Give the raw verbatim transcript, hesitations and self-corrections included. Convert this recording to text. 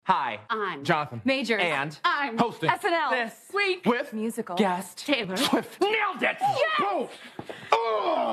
Hi, I'm Jonathan. Majors. And I'm hosting S N L this week with musical guest Taylor Swift. Nailed it! Yes! Boom! Oh!